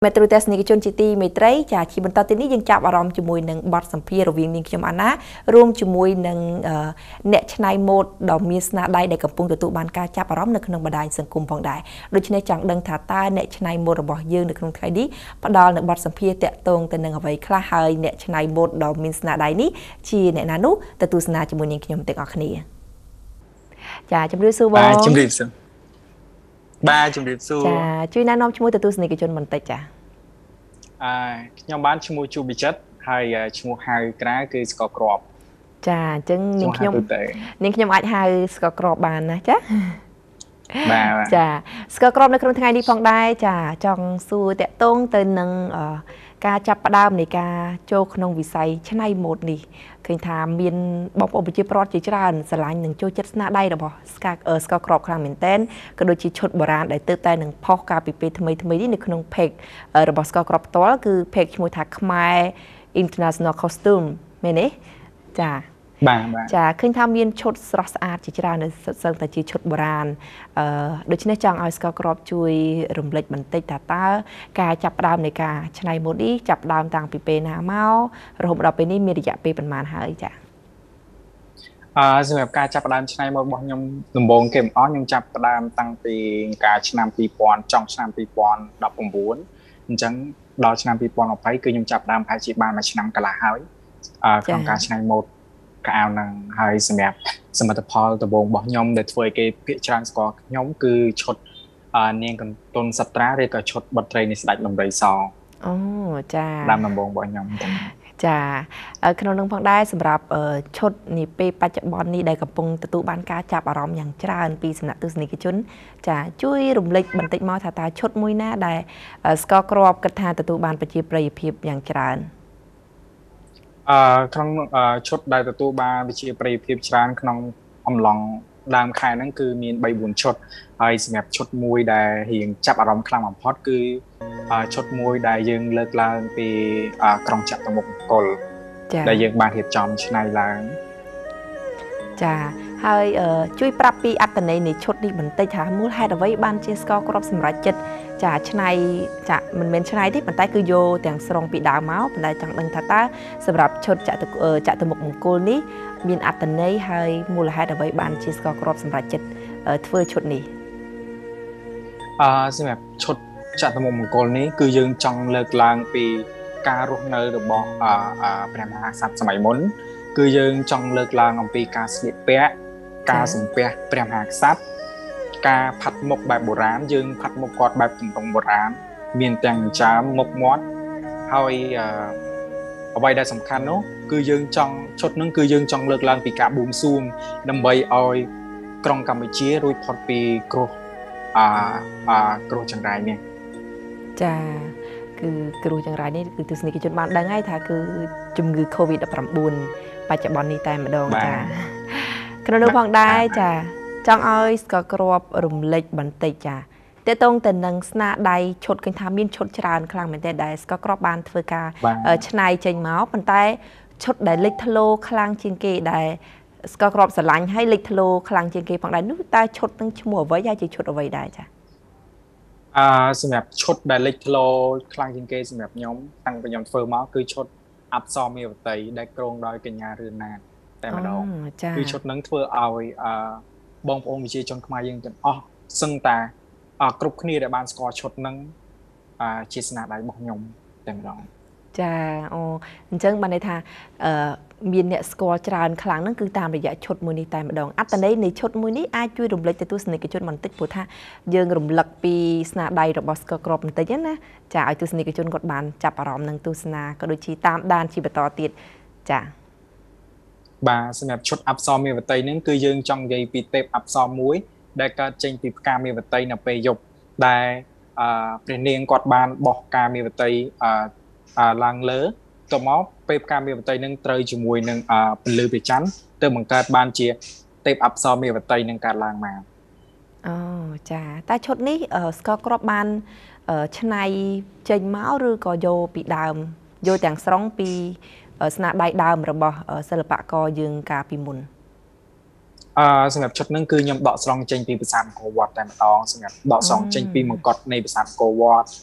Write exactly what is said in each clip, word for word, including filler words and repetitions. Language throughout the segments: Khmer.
ตรูเตสนิกชนจิตีเมตรัยจากชีบันตตินี้ยังจับอารมณ์จมวยหนึ่งบอดสัมพีระวิงนิงจมอันนะรวมจมวยหนึ่งเนชไนโมดดอกมีสนาได้ในกับปุ่งตัวตุบานการจับอารมณ์ในขนมบดายสังคมพองได้โดยเฉพาะจังดังถาตาเนชไนโมดบอกยืนในขนมไทยนี้พอดอลในบอดสัมพีเตะตรงแต่หนึ่งเอาไว้คลาหายเนชไนโมดดอกมีสนาได้นี้ชีเนนานุแต่ตุสนาจมวยนิงขนมเตะออกนี้จ้าจำเรียบสู้บ่จำเรียบสู้บ้าจำเรียบสู้จ้าช่วยแนะนำชมวยแต่ตุสนิกชนมันเตะจ้าខ្ញុំបានឈ្មោះជូប៊ីចិត្តហើយឈ្មោះហៅក្រៅគឺស្កក្របចាអញ្ចឹងនាងខ្ញុំនាងខ្ញុំអាចហៅស្កក្របបានណាចាបាទចាស្កក្របនៅក្នុងថ្ងៃនេះផងដែរចាចង់សួរតាក់ទងទៅនឹងការចាប់ផ្ដើមនៃការចូលក្នុងវិស័យច្នៃម៉ូដនេះឃើញថាមានបងប្អូនប្រជាពលរដ្ឋជាច្រើនស្រឡាញ់នឹងចូលចិត្តស្នាដៃរបស់ស្កស្កក្របខ្លាំងមែនទែនក៏ដូចជាឈុតបុរាណដែលទើបតែនឹងផុសការពីពេលថ្មីថ្មីនេះនៅក្នុង page របស់ស្កក្របផ្ទាល់គឺ page ឈ្មោះថាខ្មែរ International Costume មែនទេចាបាទបាទចាឃើញថាមានឈុតស្រស់ស្អាតជាច្រើននៅសឹងតែជាឈុតបុរាណអឺដូច្នេះចង់ឲ្យស្កក្របជួយរំលេចបន្តិចថាតើការចាប់ផ្ដើមនៃការច្នៃម៉ូដនេះចាប់ផ្ដើមតាំងពីពេលណាមករហូតដល់ពេលនេះមានរយៈពេលប៉ុន្មានហើយចាអឺសម្រាប់ការចាប់ផ្ដើមច្នៃម៉ូដរបស់ខ្ញុំដំបូងគេបង្អស់ខ្ញុំចាប់ផ្ដើមតាំងពីការឆ្នាំពីរពាន់ចុងឆ្នាំពីរពាន់ដប់ប្រាំបួនអញ្ចឹងដល់ឆ្នាំពីរពាន់ยี่สิบគឺខ្ញុំចាប់ផ្ដើមប្រហែលជាបានមួយឆ្នាំកន្លះហើយអឺក្នុងការច្នៃម៉ូដកៅនឹងហើយសម្រាប់សមិទ្ធផលដំបូងរបស់ខ្ញុំដែលធ្វើឲ្យគេភាគច្រើនស្គាល់ខ្ញុំគឺឈុតនាងកន្ទុនសត្រាឬក៏ឈុតបុត្រីនៃស្ដេចដំរីសអូចាតាមដំបូងរបស់ខ្ញុំចាក្នុងនឹងផងដែរសម្រាប់ឈុតនេះពេលបច្ចុប្បន្ននេះដែលកំពុងទទួលបានការចាប់អារម្មណ៍យ៉ាងច្រើនពីសំណាក់ទស្សនិកជនចាជួយរំលេចបន្តិចមកថាតើឈុតមួយណាដែលស្កក្របគិតថាទទួលបានប្រជាប្រិយភាពយ៉ាងច្រើនអឺក្នុងឈុតដែលទទួលបានវិជាប្រិយភាពច្រើនក្នុងអំឡុងដើមខែហ្នឹងគឺមានបីបួនឈុតហើយសម្រាប់ឈុតមួយដែលរៀងចាប់អារម្មណ៍ខ្លាំងបំផុតគឺឈុតមួយដែលយើងលើកឡើងពីក្រុងចតុមុខមង្គលដែលយើងបានរៀបចំច្នៃឡើងចាហើយជួយប្រាប់ពីអត្ថន័យនៃឈុតនេះបន្តិចថាមូលហេតុអ្វីបានជាស្កក្របសម្រាប់ចិត្តចាច្នៃចាមិនមែនច្នៃទេប៉ុន្តែគឺយកទាំងស្រុងពីដើមមកប៉ុន្តែចង់ដឹងថាតើសម្រាប់ឈុតចតុចតុមុខមង្គលនេះមានអត្ថន័យហើយមូលហេតុអ្វីបានជាស្កក្របសម្រាប់ចិត្តធ្វើឈុតនេះអឺសម្រាប់ឈុតចតុមុខមង្គលនេះគឺយើងចង់លើកឡើងពីការរស់នៅរបស់ព្រះមហាក្សត្រសម័យមុនគឺយើងចង់លើកឡើងអំពីការស្លៀកពាក់ការសំពះព្រះមហាក្សត្រការផាត់មុខបែបបុរាណយើងផាត់មុខគាត់បែបទម្រង់បុរាណមានទាំងចាមមុខមាត់ហើយអ្វីដែលសំខាន់នោះគឺយើងចង់ឈុតនឹងគឺយើងចង់លើកឡើងពីការបួងសួងដើម្បីឲ្យក្រុងកម្ពុជារួចផុតពីគ្រោះអាអាគ្រោះចង្រៃនេះចាគឺគ្រោះចង្រៃនេះគឺទស្សនិកជនបានដឹងហើយថាគឺជំងឺ កូវីដ ដប់ប្រាំបួន បច្ចុប្បន្ននេះតែម្ដងចាក្នុងនោះផងដែរចាចង់ឲ្យស្កក្របរំលេចបន្តិចចាតើតងទៅនឹងស្នាដៃឈុតឃើញថាមានឈុតច្រើនខ្លាំងមែនទេដែលស្កក្របបានធ្វើការច្នៃចេញមកប៉ុន្តែឈុតដែលលេចធ្លោខ្លាំងជាងគេដែលស្កក្របស្រឡាញ់ហើយលេចធ្លោខ្លាំងជាងគេផងដែរនោះតើឈុតនឹងឈ្មោះអ្វីហើយជាឈុតអ្វីដែរចាអឺសម្រាប់ឈុតដែលលេចធ្លោខ្លាំងជាងគេសម្រាប់ខ្ញុំតាំងពីខ្ញុំធ្វើមកគឺឈុតអប្សរមេវតីដែលគ្រងដោយកញ្ញារឿនណាតតែម្ដងគឺឈុតនឹងធ្វើឲ្យអឺបងប្អូនវិជាជនខ្មែរយើងទាំងអស់សឹងតែគ្រប់គ្នាដែលបានស្គាល់ឈុតនឹងជាស្នាដៃរបស់ខ្ញុំតែម្ដងចាអូអញ្ចឹងបានន័យថាអឺមានអ្នកស្គាល់ច្រើនខ្លាំងហ្នឹងគឺតាមរយៈឈុតមួយនេះតែម្ដងអត្ថន័យនៃឈុតមួយនេះអាចជួយរំលេចទៅទស្សនិកជនបន្តិចព្រោះថាយើងរំលឹកពីស្នាដៃរបស់ស្កក្របបន្តិចណាចាឲ្យទស្សនិកជនគាត់បានចាប់អារម្មណ៍នឹងទស្សនាក៏ដូចជាតាមដានជាបន្តទៀតចាបាទសម្រាប់ឈុតអប្សរមេវតីហ្នឹងគឺយើងចង់និយាយពីទេពអប្សរមួយដែលកើតចេញពីផ្កាមេវតីនៅពេលយប់ដែលអឺព្រះនាងគាត់បានបោះផ្កាមេវតីអឺឡើងលើទៅមកពេលផ្កាមេវតីនឹងត្រូវជាមួយនឹងពលឺព្រះច័ន្ទទៅបង្កើតបានជាទេពអប្សរមេវតីនឹងកើតឡើងមកអូចាតែឈុតនេះស្កក្របបានច្នៃចេញមកឬក៏យកពីដើមយកទាំងស្រុងពីស្នាដៃដើមរបស់សិល្បករយើងកាលពីមុនអឺសម្រាប់ឈុតហ្នឹងគឺខ្ញុំដកស្រង់ចេញពីប្រាសាទអង្គរវត្តតែម្ដងសម្រាប់ដកស្រង់ចេញពីមកុដនៃប្រាសាទអង្គរវត្ត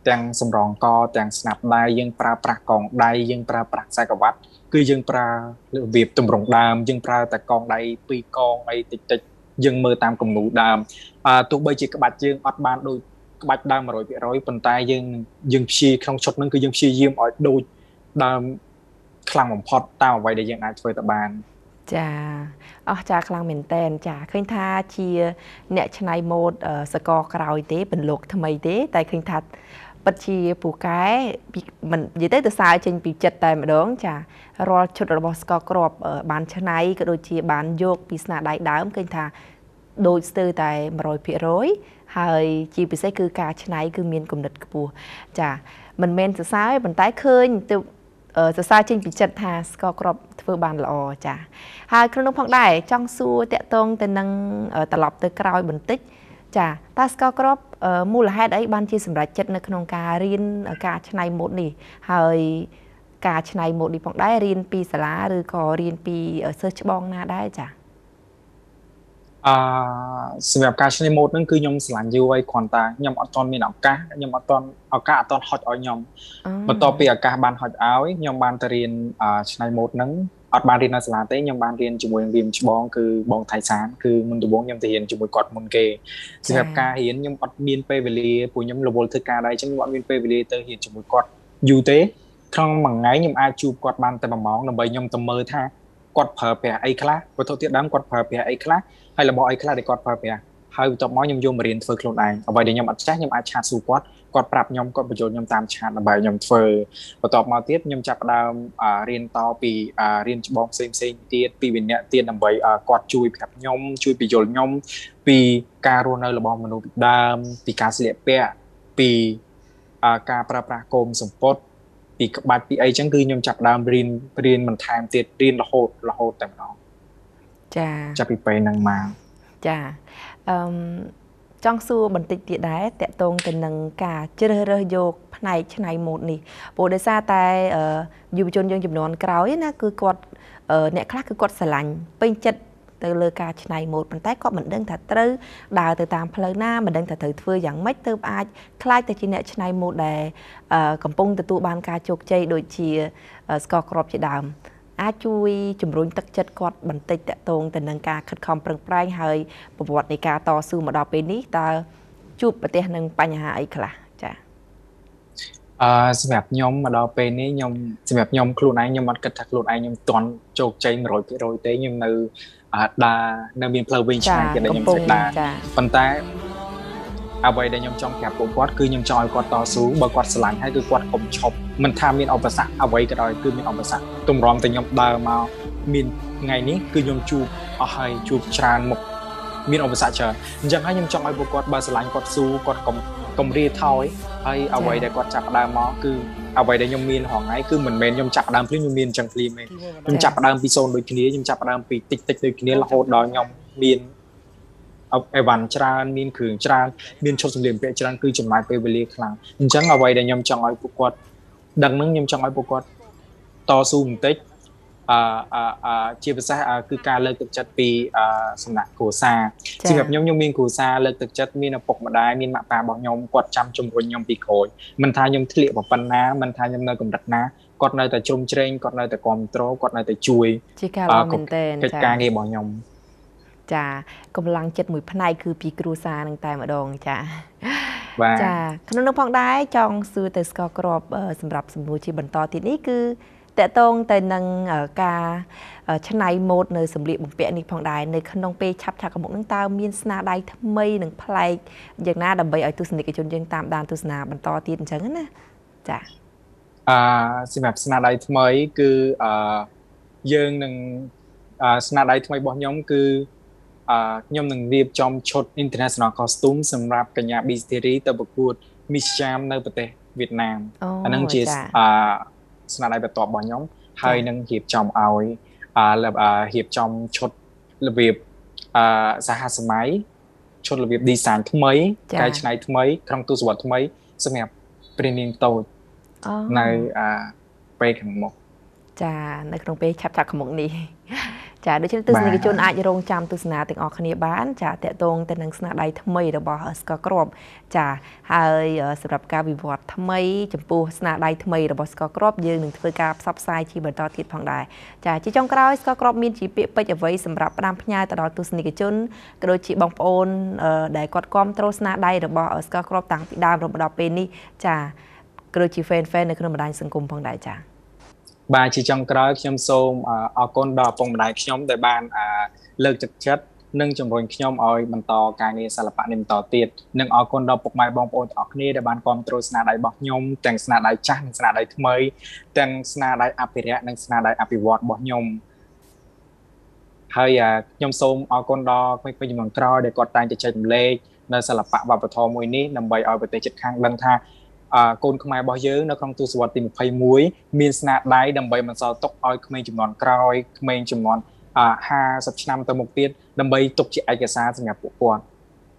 ទាំងសម្រងកទាំងស្នាប់ដៃយើងប្រើប្រាស់កងដៃយើងប្រើប្រាស់ខ្សែក្រវ៉ាត់គឺយើងប្រើរបៀបទម្រង់ដើមយើងប្រើតែកងដៃពីរកងអីតិចតិចយើងមើលតាមគំនូដើមអឺទោះបីជាក្បាច់យើងអត់បានដូចក្បាច់ដើម một trăm phần trăm ប៉ុន្តែយើងយើងព្យាក្នុងឈុតហ្នឹងគឺយើងព្យាយាមឲ្យដូចដើមខ្លាំងបំផុតតាមអ្វីដែលយើងអាចធ្វើទៅបានចាអស់ចាខ្លាំងមែនតែនចាឃើញថាជាអ្នកច្នៃម៉ូដសកលក្រោយទេបន្លកថ្មីទេតែឃើញថាពិតជាពូកែមិននិយាយទៅទៅសារចេញពីចិត្តតែម្ដងចារាល់ឈុតរបស់ស្កលគ្រាប់បានច្នៃក៏ដូចជាបានយកពីស្នាដៃដើមឃើញថាដូចស្ទើរតែ một trăm phần trăm ហើយជាពិសេសគឺការច្នៃគឺមានគំនិតខ្ពស់ចាមិនមែនសរសើរទេប៉ុន្តែឃើញទៅសរសើរចេញពីចិត្តថាស្កលគ្រាប់ធ្វើបានល្អចាហើយក្នុងនោះផងដែរចង់សួរតាក់ទងទៅនឹងត្រឡប់ទៅក្រោយបន្តិចចាតើស្កលគ្រាប់មូលហេតុអីបានជាសម្រេចចិត្តនៅក្នុងការរៀនការច្នៃម៉ូដនេះហើយការច្នៃម៉ូដនេះផងដែររៀនពីសាលាឬក៏រៀនពីសិស្សច្បងណាដែរចាអឺសម្រាប់ការច្នៃម៉ូដហ្នឹងគឺខ្ញុំស្រឡាញ់យូរហើយគ្រាន់តែខ្ញុំអត់ទាន់មានឱកាសខ្ញុំអត់ទាន់ឱកាសអត់ទាន់ហុចឲ្យខ្ញុំបន្ទាប់ពីឱកាសបានហុចឲ្យខ្ញុំបានទៅរៀនច្នៃម៉ូដហ្នឹងអត់បានរៀននៅសាលាទេខ្ញុំបានរៀនជាមួយនឹងវាមច្បងគឺបងថៃសានគឺមុនដំបូងខ្ញុំទៅរៀនជាមួយគាត់មុនគេសម្រាប់ការរៀនខ្ញុំអត់មានពេលវេលាព្រោះខ្ញុំរវល់ធ្វើការដែរអញ្ចឹងខ្ញុំអត់មានពេលវេលាទៅរៀនជាមួយគាត់យូរទេក្នុងមួយថ្ងៃខ្ញុំអាចជួបគាត់បានតែមួយម៉ោងដើម្បីខ្ញុំទៅមើលថាគាត់ប្រើប្រាស់អីខ្លះវត្ថុធាតុដើមគាត់ប្រើប្រាស់អីខ្លះហើយរបស់អីខ្លះដែលគាត់ប្រើប្រាស់ហើយបន្ទាប់មកខ្ញុំយកមករៀនធ្វើខ្លួនឯងអ្វីដែលខ្ញុំអត់ចេះខ្ញុំអាចឆាតសួរគាត់គាត់ប្រាប់ខ្ញុំគាត់បញ្ចូលខ្ញុំតាមឆាតដើម្បីខ្ញុំធ្វើបន្ទាប់មកទៀតខ្ញុំចាប់ផ្ដើមរៀនតពីរៀនច្បងផ្សេងផ្សេងទៀតពីវិន័យទៀតដើម្បីគាត់ជួយប្រាប់ខ្ញុំជួយបញ្យល់ខ្ញុំពីការរស់នៅរបស់មនុស្សពីដើមពីការស្លៀកពាក់ពីការប្រើប្រាស់គោមសំពត់ពីក្បាច់ពីអីចឹងគឺខ្ញុំចាប់ផ្ដើមរៀនរៀនបន្ថែមទៀតរៀនរហូតរហូតតែម្ដងចាចាប់ពីពេលហ្នឹងមកចាអឺចង់សួរបន្តិចទៀតដែរតកតងទៅនឹងការជ្រើសរើសយកផ្នែកច្នៃម៉ូដនេះព្រោះដោយសារតែយុវជនយើងចំនួនក្រោយណាគឺគាត់អ្នកខ្លះគឺគាត់ស្រឡាញ់ពេញចិត្តទៅលើការច្នៃម៉ូដប៉ុន្តែគាត់មិនដឹងថាត្រូវដើរទៅតាមផ្លូវណាមិនដឹងថាត្រូវធ្វើយ៉ាងម៉េចទើបអាចខ្លាចទៅជាអ្នកច្នៃម៉ូដដែលកំពុងទទួលបានការជោគជ័យដូចជាស្កលគ្រាប់ជាដើមអាចជួយជំរុញទឹកចិត្តគាត់បន្តិចតកតងទៅនឹងការខិតខំប្រឹងប្រែងហើយប្រវត្តិនៃការតស៊ូមកដល់ពេលនេះតើជួបប្រទះនឹងបញ្ហាអីខ្លះចាអឺសម្រាប់ខ្ញុំមកដល់ពេលនេះខ្ញុំសម្រាប់ខ្ញុំខ្លួនឯងខ្ញុំអត់គិតថាខ្លួនឯងខ្ញុំទាន់ជោគជ័យ một trăm phần trăm ទេខ្ញុំនៅដើរនៅមានផ្លូវវែងឆ្ងាយទៀតដែលខ្ញុំត្រូវដើរប៉ុន្តែអ្វីដែលខ្ញុំចង់ប្រាប់ពួកគាត់គឺខ្ញុំចង់ឲ្យគាត់តស៊ូបើគាត់ស្រឡាញ់ហើយគឺគាត់កុំឈប់មិនថាមានឧបសគ្គអ្វីក៏ដោយគឺមានឧបសគ្គទម្រាំតែខ្ញុំដើរមកមានថ្ងៃនេះគឺខ្ញុំជួបអស់ហើយជួបច្រើនមុខមានឧបសគ្គច្រើនអញ្ចឹងហើយខ្ញុំចង់ឲ្យពួកគាត់បើស្រឡាញ់គាត់ស៊ូគាត់កុំកុំរាថយហើយអ្វីដែលគាត់ចាប់ផ្ដើមមកគឺអ្វីដែលខ្ញុំមានរាល់ថ្ងៃគឺមិនមែនខ្ញុំចាប់ផ្ដើមភ្លាមខ្ញុំមានអញ្ចឹងភ្លាមទេខ្ញុំចាប់ផ្ដើមពីសូន្យដូចគ្នាខ្ញុំចាប់ផ្ដើមពីតិចតិចដូចគ្នារហូតដល់ខ្ញុំមានអីវ៉ាន់ច្រើនមានគ្រឿងច្រើនមានឈុតសម្លៀកបំពាក់ច្រើនគឺចំណាយពេលវេលាខ្លាំងអញ្ចឹងអ្វីដែលខ្ញុំចង់ឲ្យពួកគាត់ដឹងនឹងខ្ញុំចង់ឲ្យពួកគាត់តស៊ូបន្តិចអឺអឺជាពិសេសគឺការលើកទឹកចិត្តពីសំណាក់គ្រួសារសម្រាប់ខ្ញុំខ្ញុំមានគ្រួសារលើកទឹកចិត្តមានឪពុកម្ដាយមានម៉ាក់ប៉ារបស់ខ្ញុំគាត់ចាំជំរុញខ្ញុំពីក្រោយមិនថាខ្ញុំធ្លាក់ប៉ុណ្ណាមិនថាខ្ញុំនៅកម្រិតណាគាត់នៅតែជ្រុំជ្រែងគាត់នៅតែគ្រប់គ្រងគាត់នៅតែជួយជាការល្អមែនទែនកិច្ចការងាររបស់ខ្ញុំចាកម្លាំងចិត្តមួយផ្នែកគឺពីគ្រួសារនឹងតែម្ដងចាចាក្នុងនោះផងដែរចង់សួរទៅស្កលគ្រាប់សម្រាប់សំណួរជាបន្តទៀតនេះគឺតកតងទៅនឹងការច្នៃម៉ូដនៅសម្លៀកបំពាក់នេះផងដែរនៅក្នុងពេលឆាប់ឆាប់កមុខនឹងតើមានស្នាដៃថ្មីនិងប្លែកយ៉ាងណាដើម្បីឲ្យទស្សនិកជនយើងតាមដានទស្សនាបន្តទៀតអញ្ចឹងណាចាអឺសម្រាប់ស្នាដៃថ្មីគឺអឺយើងនឹងស្នាដៃថ្មីរបស់ខ្ញុំគឺអឺខ្ញុំនឹងរៀបចំឈុត International Costume សម្រាប់កញ្ញា Bisteri ទៅប្រកួត Miss Cham នៅប្រទេសវៀតណាមអានឹងជាអឺស្នាដៃបន្ទាប់របស់ខ្ញុំហើយនឹងរៀបចំឲ្យអឺរៀបចំឈុតរបៀបអឺសហសម័យឈុតរបៀប design ថ្មីកែច្នៃថ្មីក្នុងទស្សវត្សថ្មីសម្រាប់ព្រះនាងតូចនៅអឺពេលខាងមុខចានៅក្នុងពេលឆាប់ឆាប់ខាងមុខនេះចចាដូច្នេះទស្សនិកជនអាចរងចាំទស្សនាទាំងអស់គ្នាបានចាតកតងទៅនឹងស្នាដៃថ្មីរបស់ស្កក្របចាហើយសម្រាប់ការវិវត្តថ្មីចំពោះស្នាដៃថ្មីរបស់ស្កក្របយើងនឹងធ្វើការផ្សព្វផ្សាយជាបន្តទៀតផងដែរចាជាចុងក្រោយស្កក្របមានជាពាក្យពេចន៍អ្វីសម្រាប់ផ្ដាំផ្ញើទៅដល់ទស្សនិកជនក៏ដូចជាបងប្អូនដែលគាត់គាំទ្រស្នាដៃរបស់ស្កក្របតាំងពីដើមរហូតដល់ពេលនេះចាក៏ដូចជា fan fan នៅក្នុងបណ្ដាញសង្គមផងដែរចាបាទជាចុងក្រោយខ្ញុំសូមអរគុណដល់ឪពុកម្ដាយខ្ញុំដែលបានលើកទឹកចិត្តនិងជំរុញខ្ញុំឲ្យបន្តការងារសិល្បៈនេះបន្តទៀតនិងអរគុណដល់ពុកម៉ែបងប្អូនទាំងអស់គ្នាដែលបានគាំទ្រស្នាដៃរបស់ខ្ញុំទាំងស្នាដៃចាស់និងស្នាដៃថ្មីទាំងស្នាដៃអភិរក្សនិងស្នាដៃអភិវឌ្ឍរបស់ខ្ញុំហើយខ្ញុំសូមអរគុណដល់ក្មេងៗជំនាន់ក្រោយដែលគាត់តែងតែចែករំលែកនៅសិល្បៈវប្បធម៌មួយនេះដើម្បីឲ្យប្រទេសជិតខាងដឹងថាកូនខ្មែររបស់យើងនៅក្នុងទសវត្សរ៍ទីยี่สิบเอ็ดមានស្នាដៃដើម្បីបន្សល់ទុកឲ្យក្មេងជំនាន់ក្រោយក្មេងជំនាន់ห้าสิบឆ្នាំទៅមុខទៀតដើម្បីទុកជាឯកសារសម្រាប់ពួកគាត់